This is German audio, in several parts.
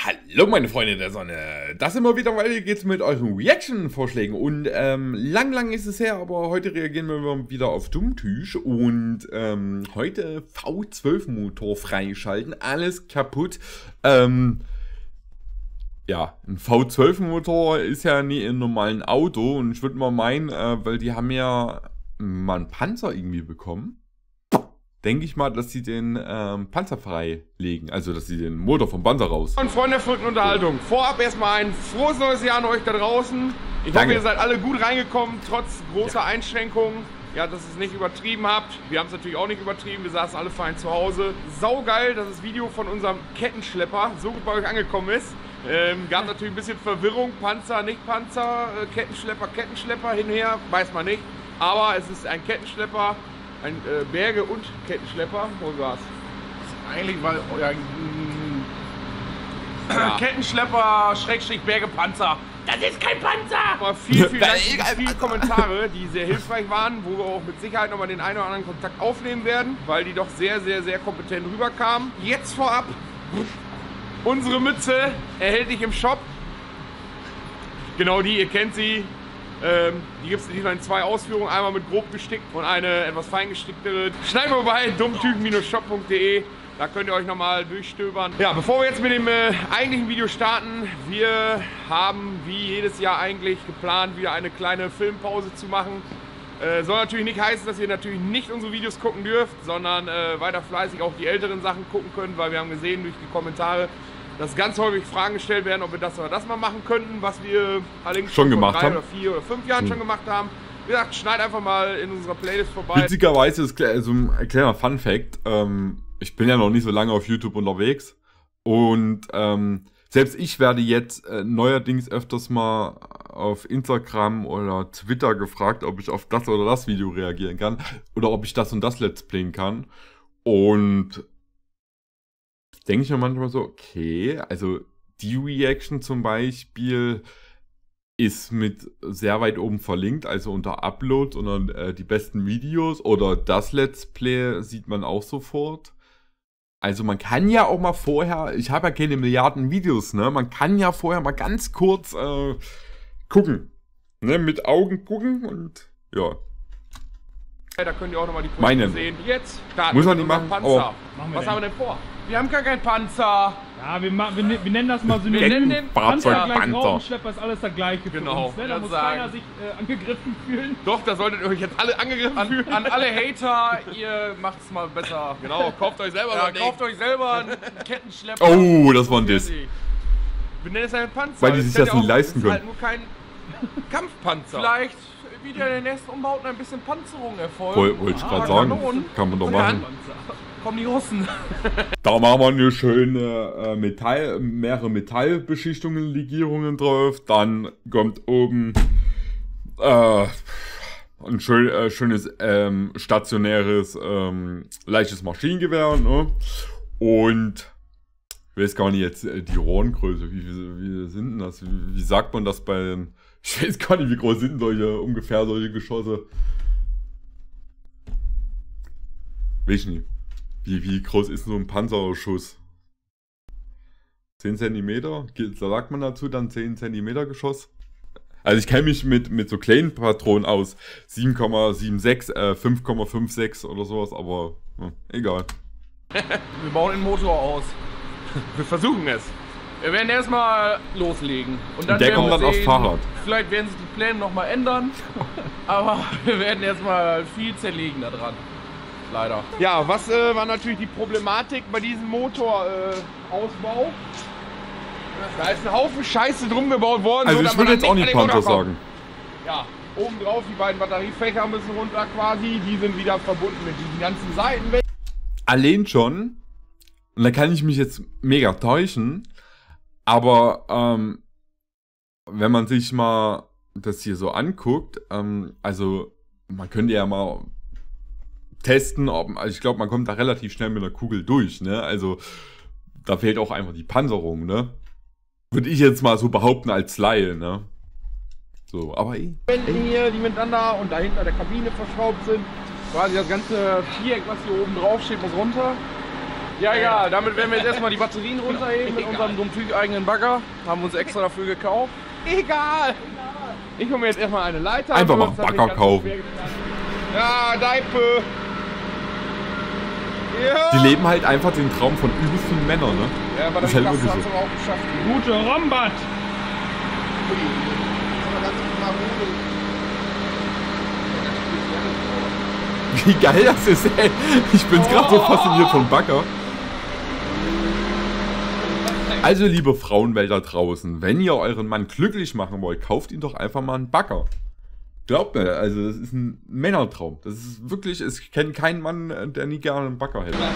Hallo meine Freunde der Sonne, das immer wieder weiter geht's mit euren Reaction-Vorschlägen und lang ist es her, aber heute reagieren wir wieder auf Dummtüch und heute V12-Motor freischalten, alles kaputt. Ja, ein V12-Motor ist ja nie im normalen Auto und ich würde mal meinen, weil die haben ja mal einen Panzer irgendwie bekommen. Denke ich mal, dass sie den Panzer freilegen. Also, dass sie den Motor vom Panzer raus. Und Freunde der verrückten Unterhaltung. Vorab erstmal ein frohes neues Jahr an euch da draußen. Ich hoffe, ihr seid alle gut reingekommen, trotz großer Einschränkungen. Ja, dass ihr es nicht übertrieben habt. Wir haben es natürlich auch nicht übertrieben. Wir saßen alle fein zu Hause. Saugeil, dass das Video von unserem Kettenschlepper so gut bei euch angekommen ist. Gab natürlich ein bisschen Verwirrung. Panzer, nicht Panzer, Kettenschlepper, hinher, weiß man nicht. Aber es ist ein Kettenschlepper. Ein Berge- und Kettenschlepper, wo war's? Eigentlich war ja. Kettenschlepper, Schrägstrich Bergepanzer. Das ist kein Panzer! Aber vielen Dank für viele Kommentare, die sehr hilfreich waren, wo wir auch mit Sicherheit nochmal den einen oder anderen Kontakt aufnehmen werden, weil die doch sehr kompetent rüberkamen. Jetzt vorab, unsere Mütze erhältlich im Shop. Genau die, ihr kennt sie. Die gibt es in zwei Ausführungen, einmal mit grob gestickt und eine etwas fein gesticktere. Schneiden wir bei dummtüch-shop.de, da könnt ihr euch nochmal durchstöbern. Ja, bevor wir jetzt mit dem eigentlichen Video starten, wir haben wie jedes Jahr eigentlich geplant, wieder eine kleine Filmpause zu machen. Soll natürlich nicht heißen, dass ihr natürlich nicht unsere Videos gucken dürft, sondern weiter fleißig auch die älteren Sachen gucken könnt, weil wir haben gesehen durch die Kommentare, dass ganz häufig Fragen gestellt werden, ob wir das oder das mal machen könnten, was wir allerdings schon gemacht vor 3 haben. oder 4 oder 5 Jahren schon gemacht haben. Wie gesagt, schneid einfach mal in unserer Playlist vorbei. Witzigerweise ist so ein kleiner Fun-Fact. Ich bin ja noch nicht so lange auf YouTube unterwegs und selbst ich werde jetzt neuerdings öfters mal auf Instagram oder Twitter gefragt, ob ich auf das oder das Video reagieren kann oder ob ich das und das Let's Playen kann. Und denke ich mir manchmal so, okay, also die Reaction zum Beispiel ist mit sehr weit oben verlinkt, also unter Upload und die besten Videos oder das Let's Play sieht man auch sofort. Also man kann ja auch mal vorher, ich habe ja keine Milliarden Videos, ne, man kann ja vorher mal ganz kurz gucken, ne, mit Augen gucken und ja. Da könnt ihr auch nochmal die Projekte sehen. Jetzt starten muss man nicht machen. Panzer. Was haben wir denn vor? Wir haben gar keinen Panzer. Ja, wir nennen das mal so. Wir nennen den Panzer gleich Raupenschlepper, ist alles das gleiche für uns. Ne? Da muss keiner sich angegriffen fühlen. Doch, da solltet ihr euch jetzt alle angegriffen fühlen. An alle Hater, ihr macht es mal besser. Genau, kauft euch selber kauft euch selber einen Kettenschlepper. Oh, das war ein Diss. Wir nennen es einen Panzer. Weil die sich das nicht leisten können. Das ist halt nur kein Kampfpanzer. Vielleicht wieder in den nächsten Umbauten ein bisschen Panzerung erfolgt. Wollte ich gerade sagen. Kann man doch machen. Kommen die Russen. Da machen wir eine schöne mehrere Metallbeschichtungen, Legierungen drauf. Dann kommt oben ein schönes stationäres leichtes Maschinengewehr. Ne? Und ich weiß gar nicht jetzt die Rohrengröße. Wie sind denn das? Wie sagt man das bei den... Ich weiß gar nicht, wie groß sind ungefähr solche Geschosse. Weiß ich nicht. Wie groß ist so ein Panzerschuss? 10 cm? Da sagt man dazu dann 10 cm Geschoss? Also ich kenne mich mit so kleinen Patronen aus. 7,76, 5,56 oder sowas, aber egal. Wir bauen den Motor aus. Wir versuchen es. Wir werden erstmal loslegen. Und dann der kommt dann aufs Fahrrad. Vielleicht werden sich die Pläne nochmal ändern. Aber wir werden erstmal viel zerlegen da dran. Leider. Ja, was war natürlich die Problematik bei diesem Motorausbau? Da ist ein Haufen Scheiße drum gebaut worden. Also ich würde jetzt auch nicht Panzer sagen. Ja, oben drauf die beiden Batteriefächer müssen runter quasi. Die sind wieder verbunden mit diesen ganzen Seiten. Allein schon, und da kann ich mich jetzt mega täuschen, aber wenn man sich mal das hier so anguckt, also man könnte ja mal testen, also ich glaube, man kommt da relativ schnell mit einer Kugel durch, ne? Also da fehlt auch einfach die Panzerung, ne? Würde ich jetzt mal so behaupten als Laie, ne? So, aber Wänden hier, die miteinander und dahinter der Kabine verschraubt sind. Quasi das ganze Viereck, was hier oben drauf steht, muss runter. Ja, egal. Damit werden wir jetzt erstmal die Batterien runterheben mit unserem Domtüg-eigenen Bagger. Haben wir uns extra dafür gekauft. Egal. Ich hole mir jetzt erstmal eine Leiter. Einfach mal einen Bagger kaufen. Ja, Deipe. Ja. Die leben halt einfach den Traum von übelst vielen Männern, ne? Ja, aber das das ist halt wirklich hat so. es auch geschafft. Gute Rombat! Wie geil das ist, ey. Ich bin gerade so fasziniert von Bagger. Also, liebe Frauenwelt da draußen, wenn ihr euren Mann glücklich machen wollt, kauft ihn doch einfach mal einen Bagger. Glaubt mir, also das ist ein Männertraum. Das ist wirklich, ich kenne keinen Mann, der nie gerne einen Bagger hätte.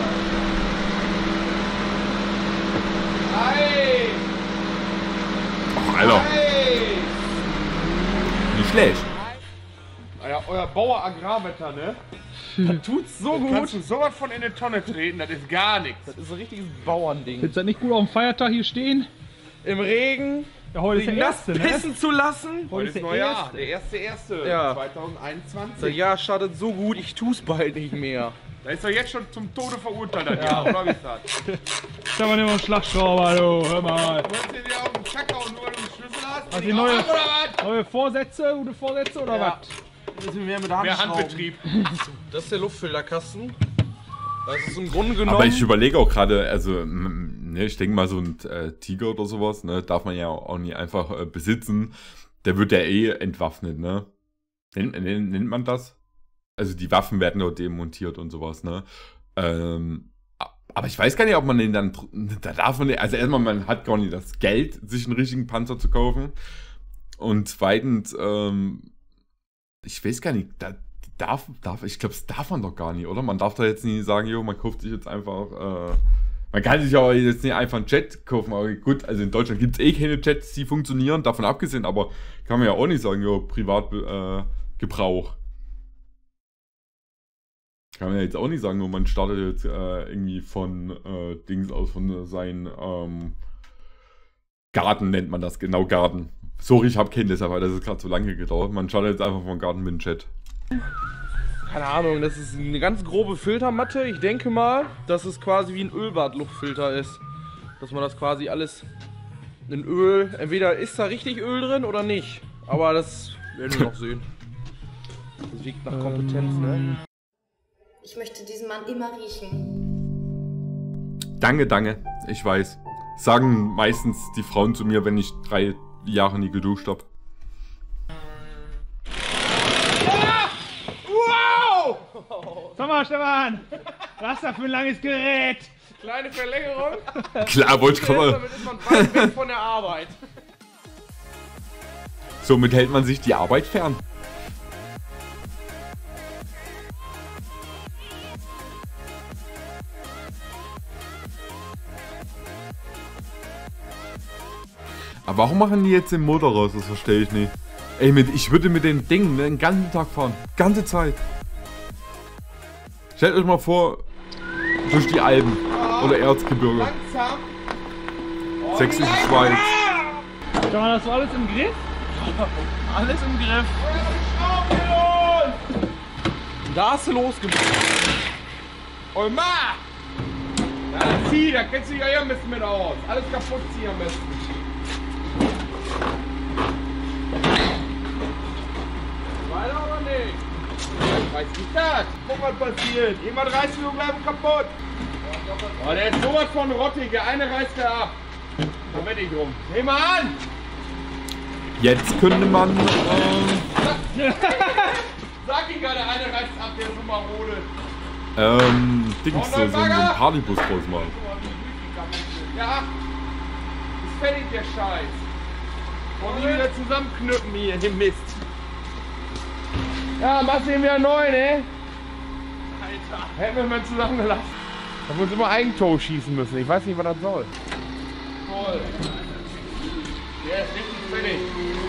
Hey! Ach, Alter, Hey! nicht schlecht. Ja, euer Bauer Agrarwetter, ne? Das tut's so gut. Kannst du sowas von in die Tonne treten, das ist gar nichts. Das ist ein richtiges Bauernding. Findest du das nicht gut auf dem Feiertag hier stehen? Im Regen Ja, heute ist sich der nass erste, ne? pissen zu lassen. Heute ist der Neujahr, erste. der 1.1. Ja. 2021. Das Jahr startet so gut, ich tu's bald nicht mehr. Da ist er jetzt schon zum Tode verurteilt, das Jahr, oder wie ist das? Ich hab aber nicht mal einen Schlagschrauber, du, hör mal. Du hast dir auf den Chacker und nur weil du einen Schlüssel hast? Hast die du neue- auch ab, oder was? Neue Vorsätze, gute Vorsätze oder Ja. was? Müssen wir mit der Hand Mehr schrauben. Handbetrieb. Das ist der Luftfilterkasten. Das ist im Grunde genommen... Aber ich überlege auch gerade, also, ne, ich denke mal, so ein Tiger oder sowas, ne, darf man ja auch nie einfach besitzen. Der wird ja eh entwaffnet, ne? Nennt man das? Also die Waffen werden ja demontiert und sowas, ne? Aber ich weiß gar nicht, ob man den dann, da darf man, also erstmal, man hat gar nicht das Geld, sich einen richtigen Panzer zu kaufen. Und zweitens, ich weiß gar nicht, ich glaube, das darf man doch gar nicht, oder? Man darf da jetzt nicht sagen, jo, man kauft sich jetzt einfach, man kann sich auch jetzt nicht einfach einen Jet kaufen, aber gut, also in Deutschland gibt es eh keine Jets, die funktionieren, davon abgesehen, aber kann man ja auch nicht sagen, jo, Privatgebrauch. Kann man ja jetzt auch nicht sagen, man startet jetzt irgendwie von Dings aus, von seinem Garten nennt man das, genau, Garten. Sorry, ich habe keinen, deshalb, weil das ist gerade so lange gedauert. Man startet jetzt einfach vom Garten mit dem Chat. Keine Ahnung, das ist eine ganz grobe Filtermatte. Ich denke mal, dass es quasi wie ein Ölbad-Luftfilter ist. Dass man das quasi alles in Öl, entweder ist da richtig Öl drin oder nicht. Aber das werden wir noch sehen. Das wiegt nach Kompetenz, ne? Ich möchte diesen Mann immer riechen. Danke, ich weiß. Sagen meistens die Frauen zu mir, wenn ich 3 Jahre nie geduscht habe. Wow! Sag mal, Stefan, was da für ein langes Gerät? Kleine Verlängerung. Klar, wollte ich gerade. Damit ist man weit weg von der Arbeit. Somit hält man sich die Arbeit fern. Aber warum machen die jetzt den Motor raus? Das verstehe ich nicht. Ey, ich würde mit dem Ding den ganzen Tag fahren. Ganze Zeit. Stellt euch mal vor, durch die Alpen oder Erzgebirge. Langsam. Sächsische Schweiz. Stefan, hast du alles im Griff? Alles im Griff. Da hast du losgebracht. Oh, Ma! Ja, dann zieh, da kennst du dich ja hier ein bisschen mit aus. Alles kaputt ziehen am besten. Weiter oder nicht? Ich weiß nicht das. Guck, was passiert. Jemand reißt und bleiben kaputt. Oh, der ist sowas von rottig. Der eine reißt er ab. Da wette ich drum. Nehm mal an! Jetzt könnte man. Sag ich gerade, der eine reißt ab, der ist so marode. Dings, so einen Partybus draus machen. Ja, ist fertig der Scheiß. Und die wieder zusammenknüppen hier, den Mist. Ja, machst du ihn wieder neu, ne? Alter. Hätten wir mal zusammengelassen. Haben wir uns immer Eigentor schießen müssen. Ich weiß nicht, was das soll. Toll. Der ist richtig fertig.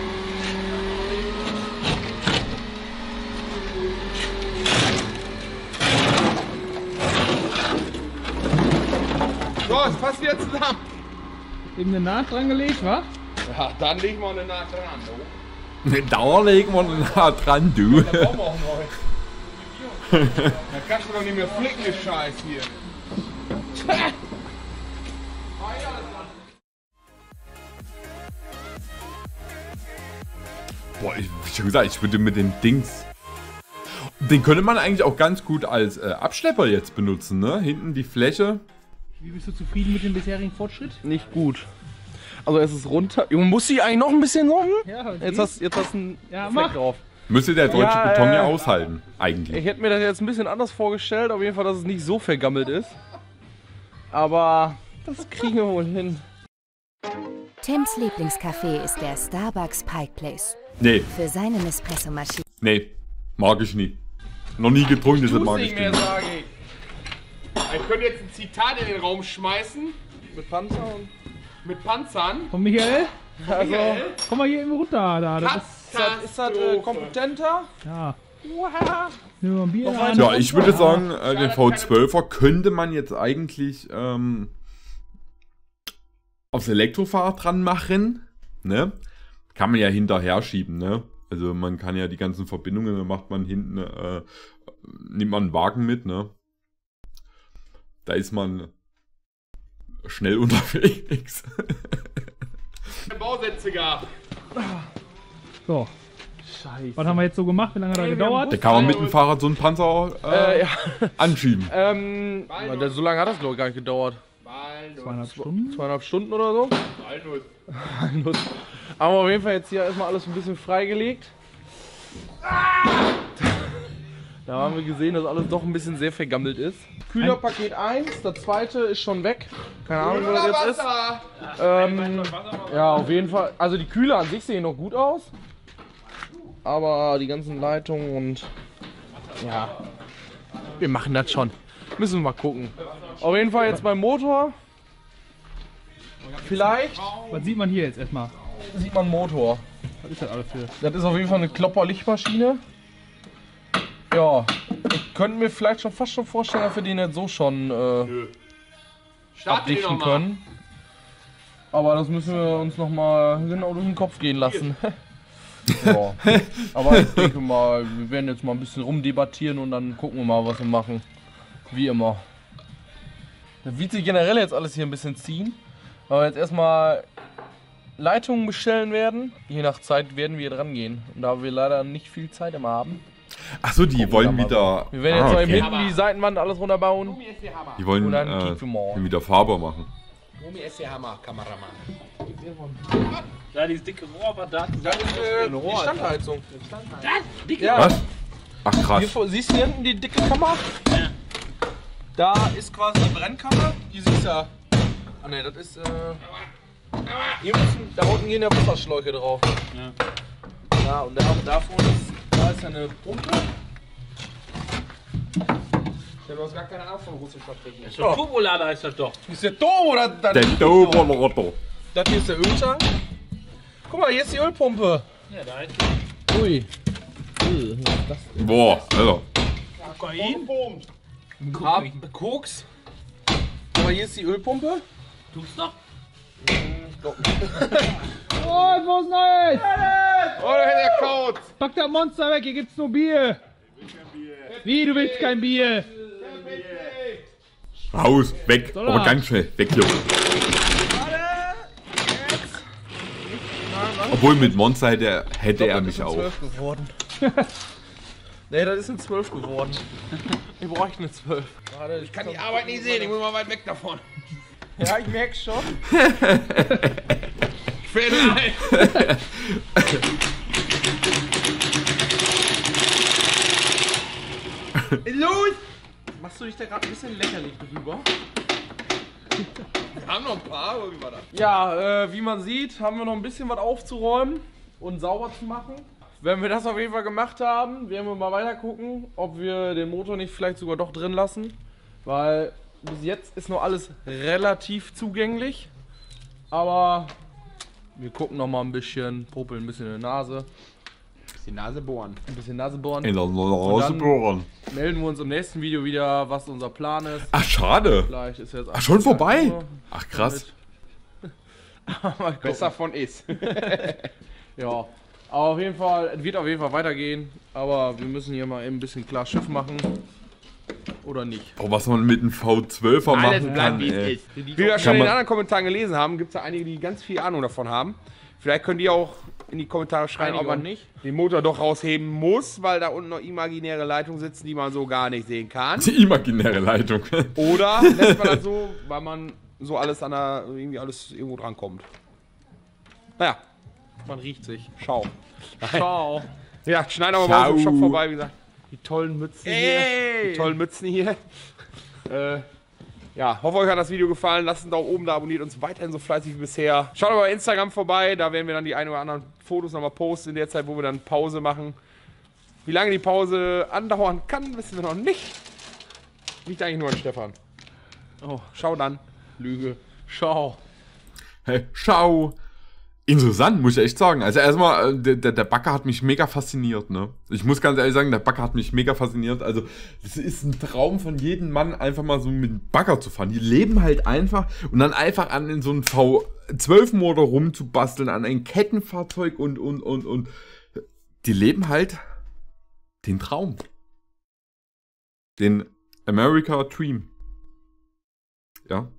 So, es passt wieder zusammen. Eben eine Naht dran gelegt, wa? Ja, dann legen wir eine Naht dran, du. Da legen wir nah dran, du. Das brauchen wir auch neu. Da kannst du doch nicht mehr flicken, den Scheiß hier. Boah, wie schon gesagt, ich würde mit dem Dings... Den könnte man eigentlich auch ganz gut als Abschlepper jetzt benutzen, ne? Hinten die Fläche. Wie bist du zufrieden mit dem bisherigen Fortschritt? Nicht gut. Also es ist runter. Man muss sie eigentlich noch ein bisschen rum. Ja, Jetzt hast du einen Ja, Fleck mach. drauf. Müsste der deutsche Ja, Beton ja aushalten, eigentlich. Ich hätte mir das jetzt ein bisschen anders vorgestellt. Auf jeden Fall, dass es nicht so vergammelt ist. Aber das kriegen wir wohl hin. Tims Lieblingscafé ist der Starbucks Pike Place. Nee, Für seine Nespresso-Maschine. nee, mag ich nie. Noch nie getrunken, deshalb mag ich nicht die mehr nicht. sage ich. Ich könnte jetzt ein Zitat in den Raum schmeißen. Mit Panzer und... Mit Panzern. Von Michael? Also, Komm mal hier eben runter. Da. Das ist das kompetenter? ja. Wow. Nehmen wir ein Bier Noch rein. weiter? Ja, ich würde sagen, den V12er könnte man jetzt eigentlich aufs Elektrofahrrad dran machen. Ne? Kann man ja hinterher schieben, ne? Also man kann ja die ganzen Verbindungen, dann macht man hinten, nimmt man einen Wagen mit, ne? Da ist man schnell unterwegs. Bausätze gab. So, Scheiße. was haben wir jetzt so gemacht? Wie lange hat er gedauert? Da kann man mit dem Fahrrad so einen Panzer Ja. anschieben. So lange hat das glaube ich gar nicht gedauert. 2,5 Stunden. 2,5 Stunden oder so. Aber auf jeden Fall jetzt hier erstmal alles ein bisschen freigelegt. Da haben wir gesehen, dass alles doch ein bisschen sehr vergammelt ist. Kühlerpaket 1, das zweite ist schon weg. Keine Ahnung, wo das jetzt ist. Ja, auf jeden Fall. Also die Kühler an sich sehen noch gut aus. Aber die ganzen Leitungen und... Ja, wir machen das schon. Müssen wir mal gucken. Auf jeden Fall jetzt beim Motor. Vielleicht Was sieht man hier jetzt erstmal? sieht man einen Motor. Was ist das alles für? Das ist auf jeden Fall eine Klopper-Lichtmaschine. Ja, ich könnte mir vielleicht schon fast schon vorstellen, dass wir den jetzt so schon abdichten können. Aber das müssen wir uns nochmal genau durch den Kopf gehen lassen. Ja. Aber ich denke mal, wir werden jetzt mal ein bisschen rumdebattieren und dann gucken wir mal, was wir machen. Wie immer. Das wird sich generell jetzt alles hier ein bisschen ziehen. Aber jetzt erstmal Leitungen bestellen werden. Je nach Zeit werden wir dran gehen. Und da wir leider nicht viel Zeit immer haben. Achso, die wollen wieder. Wir werden jetzt mal okay. hinten die Seitenwand alles runterbauen. Die wollen Und dann kicken wir mal. wieder Farbe machen. Omi ist der Hammer, Kameramann. Da dieses dicke Rohr war da. Das ist die Standheizung. Ja, Was? Ach krass. hier, siehst du hier hinten die dicke Kammer? Ja. Da ist quasi die Brennkammer. Die siehst du ja. Ah ne, das ist hier müssen, da unten gehen ja Wasserschläuche drauf. Ja. Ja, und da vorne ist, da ist eine Pumpe. Ja, du hast gar keine Ahnung von russischen Fabriken. So Turbolader ist das doch. Ist der Turbo oder das? Der Doberlotto. Das hier ist der Öltank. Guck mal, hier ist die Ölpumpe. Ja, da ist Ui. Boah, Alter. Kokain. Koks. Guck mal, hier ist die Ölpumpe. Tut's noch? Oh, wo ist Neues? Oh, der Kaut. Pack das Monster weg, hier gibt's nur Bier. Wie, du willst kein Bier? Raus, weg. Soll er? Aber ganz schnell. Weg hier. Obwohl mit Monster hätte er mich auch. 12 geworden. Ne, das ist eine 12 geworden. Wir bräuchten eine 12. Warte, Ich kann die Arbeit nicht sehen, ich muss mal weit weg davon. Ja, ich merk's schon. Vielleicht. Los! Machst du dich da gerade ein bisschen lächerlich drüber? Wir haben noch ein paar, oder wie war das? Ja, wie man sieht, haben wir noch ein bisschen was aufzuräumen und sauber zu machen. Wenn wir das auf jeden Fall gemacht haben, werden wir mal weiter gucken, ob wir den Motor nicht vielleicht sogar doch drin lassen. Weil bis jetzt ist noch alles relativ zugänglich. Aber wir gucken noch mal ein bisschen, popeln ein bisschen in der Nase. Die Nase bohren. Ein bisschen Nase bohren. In der Nase dann- bohren. Melden wir uns im nächsten Video wieder, was unser Plan ist. Ach, schade. Vielleicht ist jetzt Ach, schon vorbei? Uhr. Ach, krass. Mal gucken. Besser von ist. Ja, aber auf jeden Fall, es wird auf jeden Fall weitergehen, aber wir müssen hier mal eben ein bisschen klar Schiff machen Oder nicht? Oh, was man mit einem V12er Alles machen bleibt, kann, wie es ey. ist. Wie wir schon Kann in den man- anderen Kommentaren gelesen haben, gibt es da einige, die ganz viel Ahnung davon haben. Vielleicht könnt ihr auch in die Kommentare schreiben, Einige ob man auch nicht. den Motor doch rausheben muss, weil da unten noch imaginäre Leitungen sitzen, die man so gar nicht sehen kann. Die imaginäre Leitung. Oder lässt man das so, weil man so alles an der, irgendwie alles irgendwo dran kommt. Naja, Man riecht sich. schau. Ciao. Ja, schneiden wir mal Ciao. aus dem Shop vorbei, wie gesagt. Die tollen Mützen hier. Ey. Die tollen Mützen hier. Ja, hoffe euch hat das Video gefallen. Lasst einen Daumen oben da, abonniert uns weiterhin so fleißig wie bisher. Schaut aber bei Instagram vorbei, da werden wir dann die ein oder anderen Fotos nochmal posten in der Zeit, wo wir dann Pause machen. Wie lange die Pause andauern kann, wissen wir noch nicht. Liegt eigentlich nur an Stefan. Oh, Schau dann. Lüge. Ciao. Hey, schau. Interessant, muss ich echt sagen. Also erstmal, der Bagger hat mich mega fasziniert, ne? Ich muss ganz ehrlich sagen, der Bagger hat mich mega fasziniert. Also, es ist ein Traum von jedem Mann, einfach mal so mit dem Bagger zu fahren. Die leben halt einfach und dann einfach an in so einen V12-Motor rumzubasteln, an ein Kettenfahrzeug und. Die leben halt den Traum. Den America Dream. Ja.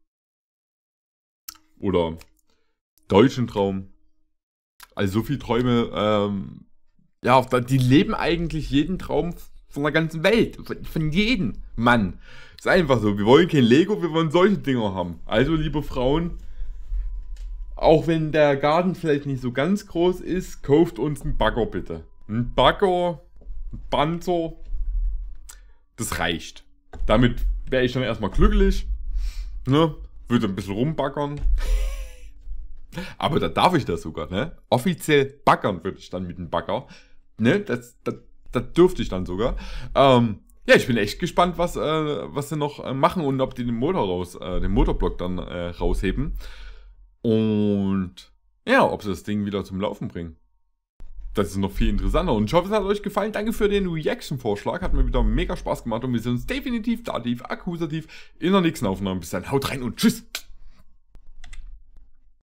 Oder deutschen Traum. Also so viele Träume, ja, die leben eigentlich jeden Traum von der ganzen Welt. Von jedem Mann. Ist einfach so. Wir wollen kein Lego, wir wollen solche Dinger haben. Also, liebe Frauen, auch wenn der Garten vielleicht nicht so ganz groß ist, kauft uns einen Bagger bitte. Ein Bagger, ein Panzer, das reicht. Damit wäre ich dann erstmal glücklich. Ne? Würde ein bisschen rumbaggern. Aber da darf ich das sogar, ne? Offiziell baggern würde ich dann mit dem Bagger. Ne? Das dürfte ich dann sogar. Ja, ich bin echt gespannt, was sie noch machen und ob die den Motorblock dann rausheben. Und ja, ob sie das Ding wieder zum Laufen bringen. Das ist noch viel interessanter. Und ich hoffe, es hat euch gefallen. Danke für den Reaction-Vorschlag. Hat mir wieder mega Spaß gemacht. Und wir sehen uns definitiv, dativ, akkusativ in der nächsten Aufnahme. Bis dann, haut rein und tschüss.